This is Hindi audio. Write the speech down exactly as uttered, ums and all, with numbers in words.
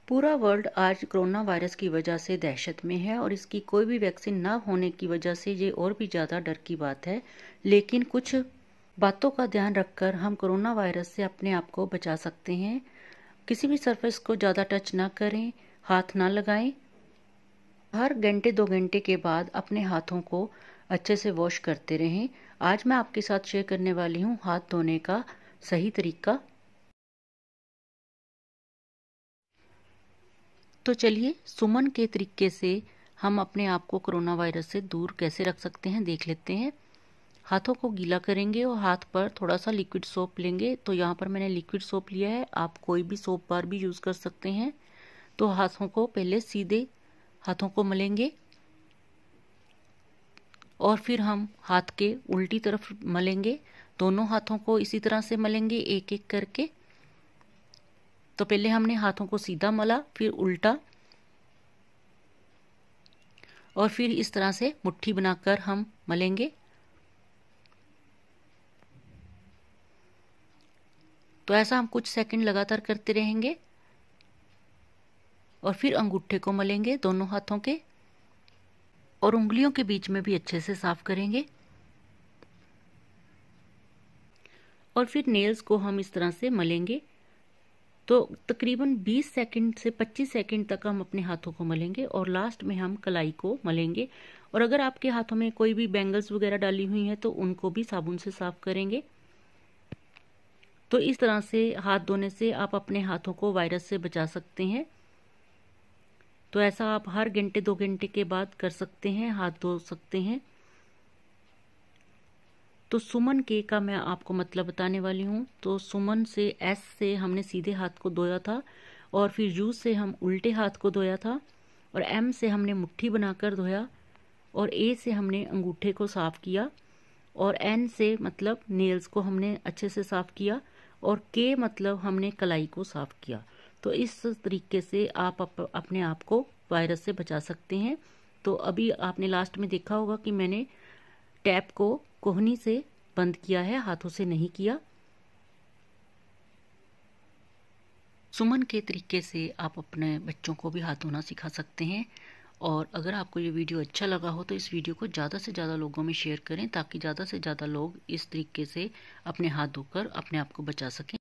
पूरा वर्ल्ड आज कोरोना वायरस की वजह से दहशत में है और इसकी कोई भी वैक्सीन ना होने की वजह से ये और भी ज़्यादा डर की बात है। लेकिन कुछ बातों का ध्यान रखकर हम कोरोना वायरस से अपने आप को बचा सकते हैं। किसी भी सरफेस को ज़्यादा टच ना करें, हाथ ना लगाएं। हर घंटे दो घंटे के बाद अपने हाथों को अच्छे से वॉश करते रहें। आज मैं आपके साथ शेयर करने वाली हूँ हाथ धोने का सही तरीका। तो चलिए सुमन के तरीके से हम अपने आप को कोरोना वायरस से दूर कैसे रख सकते हैं देख लेते हैं। हाथों को गीला करेंगे और हाथ पर थोड़ा सा लिक्विड सोप लेंगे। तो यहाँ पर मैंने लिक्विड सोप लिया है, आप कोई भी सोप बार भी यूज़ कर सकते हैं। तो हाथों को पहले सीधे हाथों को मलेंगे और फिर हम हाथ के उल्टी तरफ मलेंगे। दोनों हाथों को इसी तरह से मलेंगे एक एक करके। तो पहले हमने हाथों को सीधा मला, फिर उल्टा, और फिर इस तरह से मुट्ठी बनाकर हम मलेंगे। तो ऐसा हम कुछ सेकंड लगातार करते रहेंगे और फिर अंगूठे को मलेंगे दोनों हाथों के और उंगलियों के बीच में भी अच्छे से साफ करेंगे। और फिर नेल्स को हम इस तरह से मलेंगे। तो तकरीबन बीस सेकंड से पच्चीस सेकंड तक हम अपने हाथों को मलेंगे और लास्ट में हम कलाई को मलेंगे। और अगर आपके हाथों में कोई भी बैंगल्स वगैरह डाली हुई हैं तो उनको भी साबुन से साफ करेंगे। तो इस तरह से हाथ धोने से आप अपने हाथों को वायरस से बचा सकते हैं। तो ऐसा आप हर घंटे दो घंटे के बाद कर सकते हैं, हाथ धो सकते हैं। तो सुमन के का मैं आपको मतलब बताने वाली हूँ। तो सुमन से एस से हमने सीधे हाथ को धोया था, और फिर यू से हम उल्टे हाथ को धोया था, और एम से हमने मुट्ठी बनाकर धोया, और ए से हमने अंगूठे को साफ किया, और एन से मतलब नेल्स को हमने अच्छे से साफ किया, और के मतलब हमने कलाई को साफ किया। तो इस तरीके से आप अप, अपने आप को वायरस से बचा सकते हैं। तो अभी आपने लास्ट में देखा होगा कि मैंने टैप को कोहनी से बंद किया है, हाथों से नहीं किया। सुमन के तरीके से आप अपने बच्चों को भी हाथ धोना सिखा सकते हैं। और अगर आपको ये वीडियो अच्छा लगा हो तो इस वीडियो को ज़्यादा से ज़्यादा लोगों में शेयर करें, ताकि ज़्यादा से ज़्यादा लोग इस तरीके से अपने हाथ धोकर अपने आप को बचा सकें।